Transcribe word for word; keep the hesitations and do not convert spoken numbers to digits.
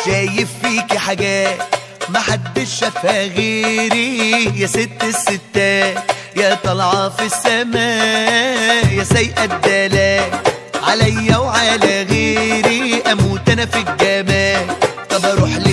شايف فيكي حاجات محدش شافها غيري، يا ست الستات يا طالعة في السماء، يا سايقة الدلال عليا وعلى غيري، اموت انا في الجمال. طب اروح لي